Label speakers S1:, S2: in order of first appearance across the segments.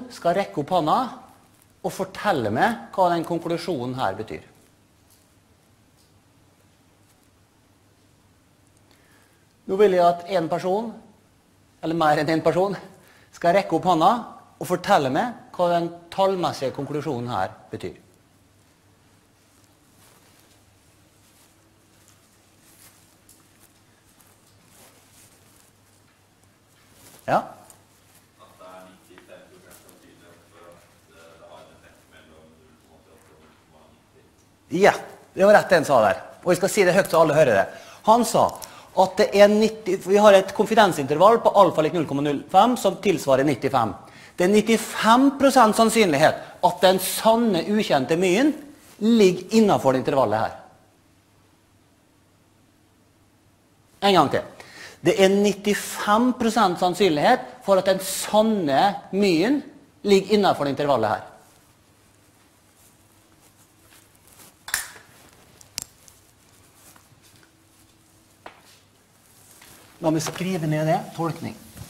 S1: skal rekke opp hånda og fortelle meg hva den konklusjonen her betyr. Nå vil jeg at en person, eller mer enn en person, skal rekke opp hånda og fortelle meg hva den tallmessige konklusjonen her betyr. Ja?
S2: At det 95% sannsynlig for at det har en effekt mellom 0,88 og 0,90.
S1: Ja, det var rett det han sa der. Og jeg skal si det høyt så alle hører det. Han sa at det 90, vi har et konfidensintervall på alfa lik 0,05 som tilsvarer 95. Det 95% sannsynlighet at den sanne ukjente myen ligger innenfor det intervallet her. En gang til. Det 95% sannsynlighet for at den sanne myen ligger innenfor det intervallet her. La meg skrive ned det. Tolkning.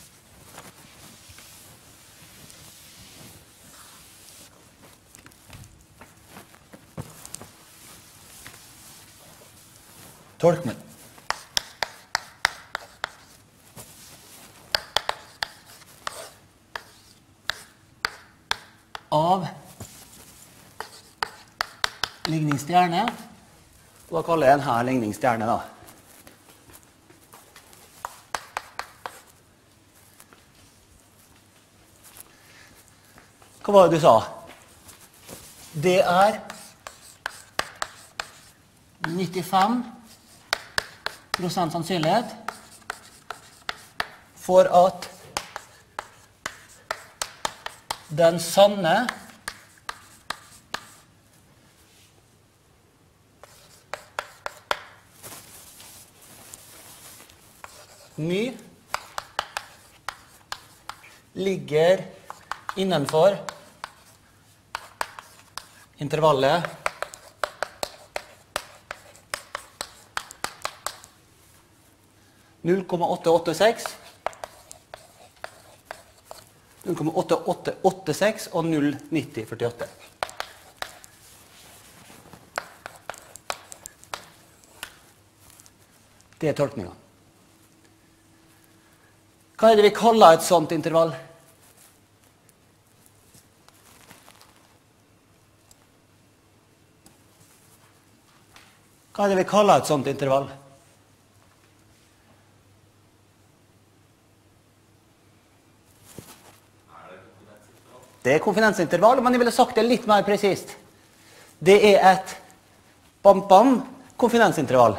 S1: Tolkning. Av ligningsstjerne. Da kaller jeg den her ligningsstjerne da. Hva var det du sa? Det 95% sannsynlighet for at den sanne my ligger innenfor intervallet 0,886 0,8886 og 0,9048. Det tolkningen. Hva det vi kaller et sånt intervall? Hva det vi kaller et sånt intervall? Det konfidensintervall, men jeg ville sagt det litt mer presist. Det et bam-bam konfidensintervall.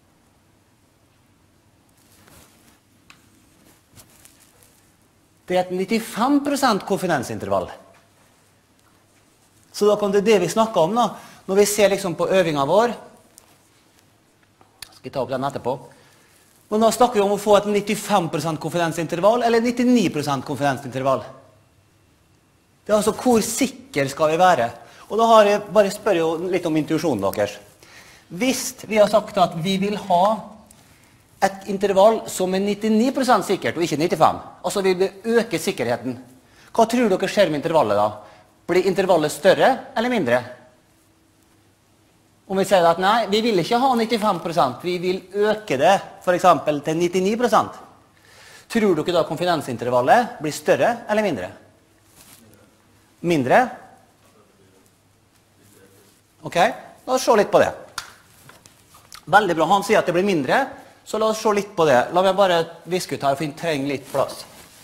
S1: Det et 95% konfidensintervall. Så da kan det vi snakker om da, når vi ser liksom på øvingen vår. Skal jeg ta opp den etterpå. Men da snakker vi om å få et 95% konfidensintervall, eller 99% konfidensintervall. Det altså hvor sikker skal vi være. Og da har jeg bare spør jo litt om intuisjonen deres. Hvis vi har sagt at vi vil ha et intervall som 99% sikkert, og ikke 95%, altså vi vil øke sikkerheten, hva tror dere skjer med intervallet da? Blir intervallet større eller mindre? Om vi sier at nei, vi vil ikke ha 95%, vi vil øke det for eksempel til 99%. Tror dere da konfidensintervallet blir større eller mindre? Mindre? Ok, la oss se litt på det. Veldig bra, han sier at det blir mindre, så la oss se litt på det. La meg bare viske ut her, for jeg trenger litt plass.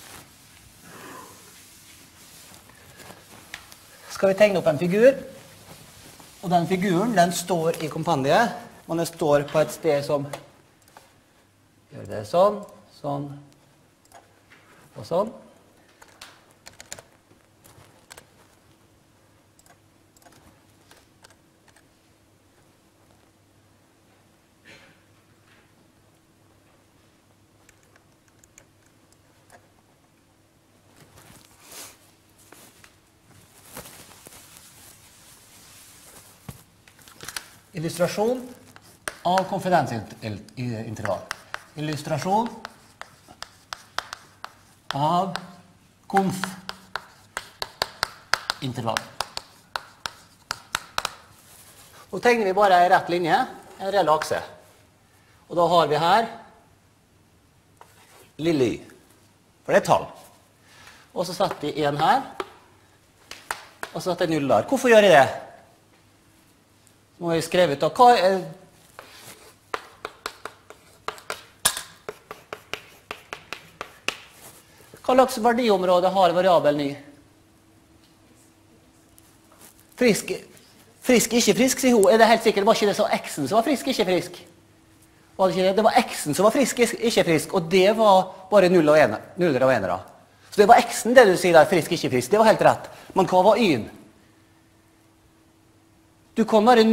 S1: Skal vi tegne opp en figur? Og den figuren, den står i kompendiet, men den står på et sted som gjør det sånn, sånn og sånn. Illustrasjon av konfidensintervall. Illustrasjon av intervall. Nå tegner vi bare en rett linje, en reell akse. Og da har vi her lille y, for det er tall. Og så setter jeg en her, og så setter jeg 0 der. Hvorfor gjør jeg det? Nå har jeg skrevet da, hva slags verdiområde har variabelen y? Frisk, ikke frisk, sier hun. Er det helt sikkert? Var ikke det så x-en som var frisk, ikke frisk? Var det ikke det? Det var x-en som var frisk, ikke frisk, og det var bare nuller og enere. Så det var x-en, det du sier der, frisk, ikke frisk. Det var helt rett. Men hva var y-en? Du kan være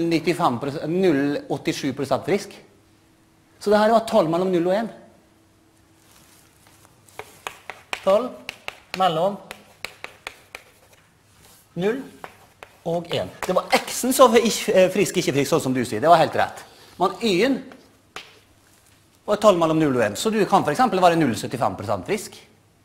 S1: 0,87% frisk. Så det her var tall mellom 0 og 1. Tall mellom 0 og 1. Det var x-en som var frisk, ikke frisk, sånn som du sier. Det var helt rett. Men y-en var et tall mellom 0 og 1. Så du kan for eksempel være 0,75% frisk.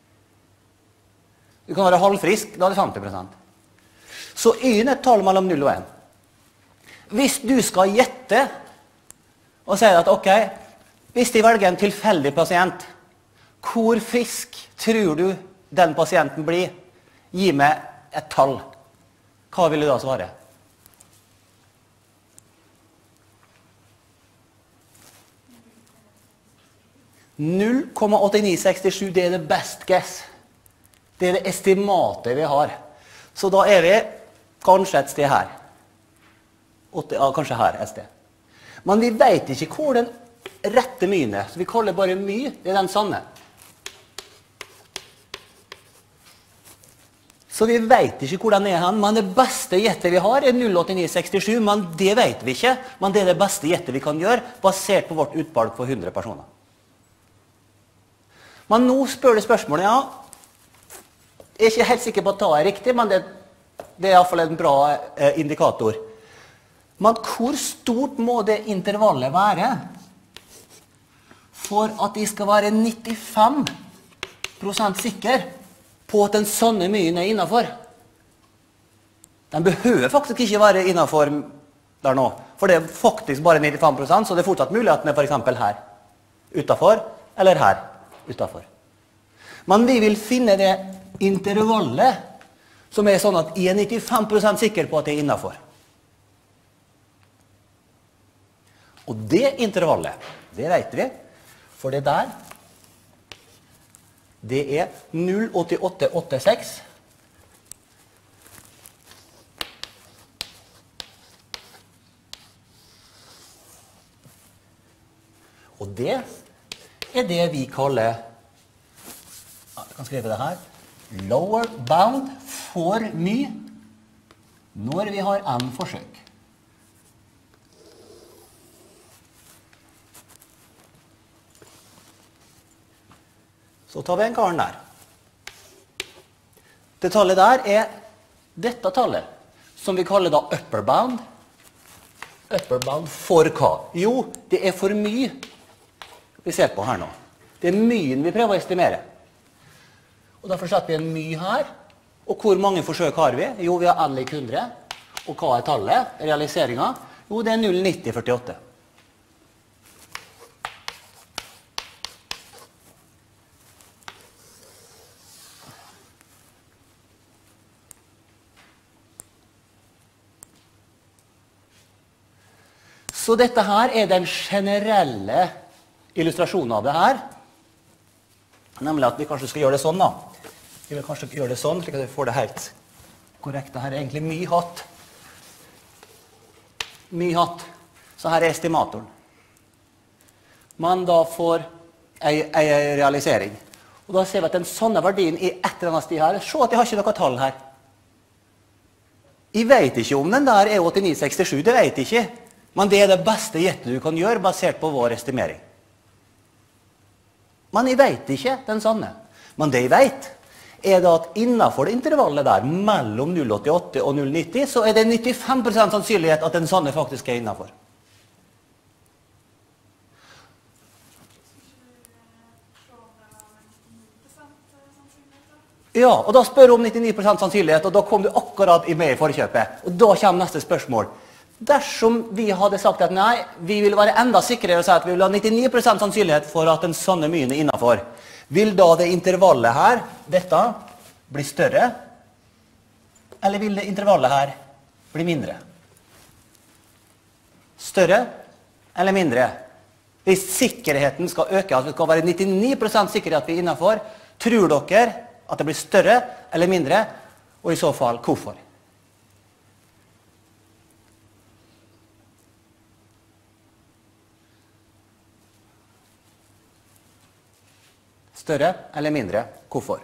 S1: Du kan være halvfrisk, da er det 50%. Så y-en er et tall mellom 0 og 1. Hvis du skal gjette og si at, ok, hvis de velger en tilfeldig pasient, hvor frisk tror du den pasienten blir? Gi meg et tall. Hva vil du da svare? «0,8967, det er det best guess. Det er det estimatet vi har. Så da er vi kanskje et sted her. Kanskje her et sted. Men vi vet ikke hvor den rette myen er, så vi kaller bare my, det er den sanne. Så vi vet ikke hvor den er hen, men det beste gjettet vi har er 0,8967, men det vet vi ikke. Men det er det beste gjettet vi kan gjøre, basert på vårt utvalg for 100 personer. Men nå spør du spørsmålet, ja. Jeg er ikke helt sikker på at det er riktig, men det er i hvert fall en bra indikator. Men hvor stort må det intervallet være for at de skal være 95% sikre på at den sanne myen er innenfor? Den behøver faktisk ikke være innenfor der nå, for det er faktisk bare 95%, så det er fortsatt mulig at den er for eksempel her utenfor, eller her utenfor. Men vi vil finne det intervallet som er sånn at jeg er 95% sikker på at det er innenfor. Og det intervallet, det vet vi, for det der, det er 0,8886. Og det er det vi kaller, jeg kan skrive det her, lower bound for my når vi har n forsøk. Så tar vi en karen der. Det tallet der er dette tallet, som vi kaller da upper bound. Upper bound for hva? Jo, det er for my vi ser på her nå. Det er myen vi prøver å estimere. Og derfor setter vi en my her. Og hvor mange forsøk har vi? Jo, vi har n lik 100. Og hva er tallet? Realiseringen? Jo, det er 0,9048. Så dette her er den generelle illustrasjonen av det her. Nemlig at vi kanskje skal gjøre det sånn da. Vi vil kanskje gjøre det sånn, slik at vi får det helt korrekt. Dette er egentlig my hatt. My hatt. Så her er estimatoren. Man da får en realisering. Og da ser vi at den sånne verdien i et eller annet sted her. Se at jeg har ikke noe tall her. Jeg vet ikke om den der er 8967, det vet jeg ikke. Men det er det beste gjettet du kan gjøre, basert på vår estimering. Men jeg vet ikke den sanne. Men det jeg vet, er det at innenfor det intervallet der, mellom 0,88 og 0,90, så er det 95% sannsynlighet at den sanne faktisk er innenfor. Ja, og da spør du om 99% sannsynlighet, og da kom du akkurat med i forkjøpet. Og da kommer neste spørsmål. Dersom vi hadde sagt at nei, vi vil være enda sikrere og si at vi vil ha 99% sannsynlighet for at den sanne myen er innenfor, vil da det intervallet her, dette, bli større? Eller vil det intervallet her bli mindre? Større eller mindre? Hvis sikkerheten skal øke, at det skal være 99% sikkerhet at vi er innenfor, tror dere at det blir større eller mindre, og i så fall hvorfor? Større eller mindre, hvorfor?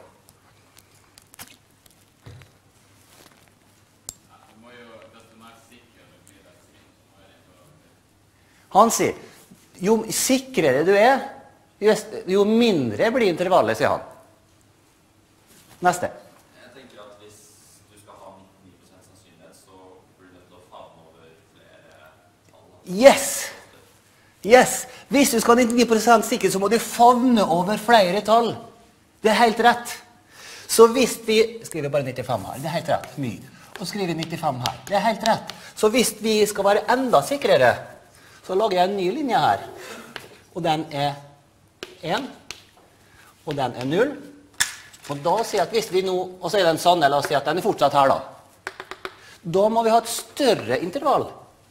S1: Han sier, jo sikrere du er, jo mindre blir intervallet, sier han. Neste.
S2: Jeg tenker at hvis du skal ha 99% sannsynlighet, så blir du nødt til å favne over flere tall.
S1: Yes! Yes! Hvis du skal ha 99% sikker, så må du favne over flere tall. Det er helt rett. Så hvis vi skriver bare 95 her, det er helt rett, mye. Og skriver 95 her, det er helt rett. Så hvis vi skal være enda sikrere, så lager jeg en ny linje her. Og den er 1, og den er 0. Og da sier jeg at hvis vi nå, og så er den sann, la oss si at den er fortsatt her da. Da må vi ha et større intervall.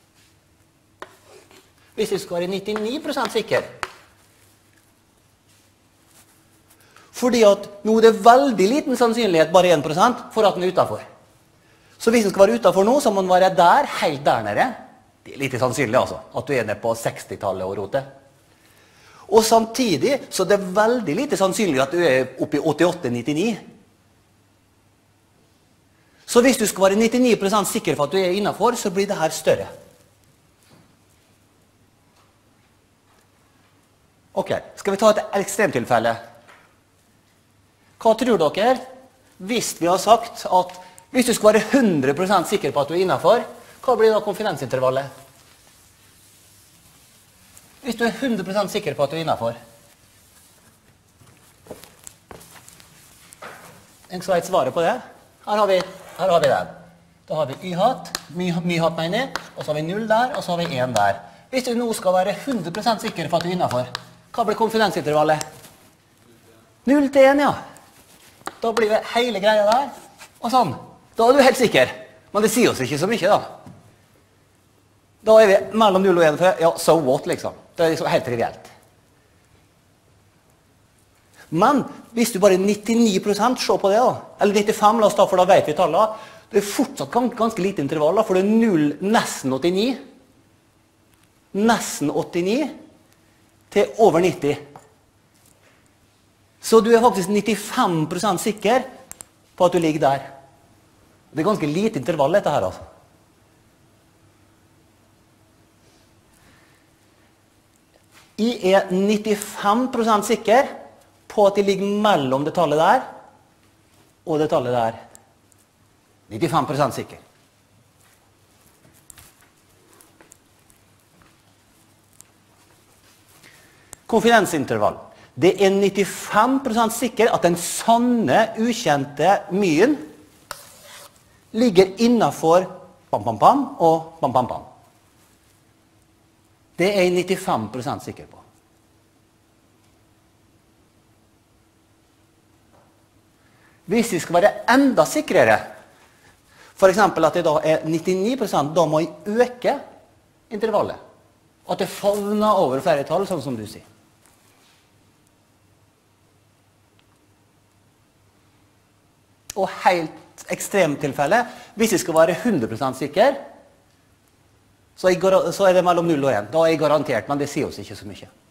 S1: Hvis vi skal være 99% sikker. Fordi at nå er det veldig liten sannsynlighet, bare 1%, for at den er utenfor. Så hvis den skal være utenfor nå, så må den være der, helt der nede. Det er litt sannsynlig altså, at du er nede på 60-tallet og roter. Og samtidig så det er veldig lite sannsynlig at du er oppe i 88-99. Så hvis du skal være 99% sikker for at du er innenfor, så blir det her større. Ok, skal vi ta et ekstremtilfelle? Hva tror dere hvis vi har sagt at hvis du skal være 100% sikker på at du er innenfor, hva blir da konfidensintervallet? Hvis du er 100% sikker på at du er innenfor. En skal ha et svaret på det. Her har vi den. Da har vi y-hatt, my-hatt mener jeg, og så har vi 0 der, og så har vi 1 der. Hvis du nå skal være 100% sikker på at du er innenfor, hva blir konfidensintervallet? 0 til 1, ja. Da blir det hele greia der, og sånn. Da er du helt sikker. Men det sier oss ikke så mye da. Da er vi mellom 0 og 1, for ja, so what liksom. Det er liksom helt trivielt. Men hvis du bare er 99%, se på det da. Eller 95, la oss ta, for da vet vi tallet. Det er fortsatt ganske lite intervall da, for det er 0, nesten 89. Nesten 89 til over 90. Så du er faktisk 95% sikker på at du ligger der. Det er ganske lite intervall dette her altså. Jeg er 95% sikker på at de ligger mellom det tallet der og det tallet der. 95% sikker. Konfidensintervall. Det er 95% sikker at den sanne, ukjente myen ligger innenfor pam, pam, pam og pam, pam, pam. Det er jeg 95% sikker på. Hvis vi skal være enda sikrere, for eksempel at det da er 99%, da må jeg øke intervallet. At det favner over flere tall, sånn som du sier. Og helt ekstremtilfelle, hvis jeg skal være 100% sikker, så er det mellom 0 og 1. Da er jeg garantert, men det sier oss ikke så mye.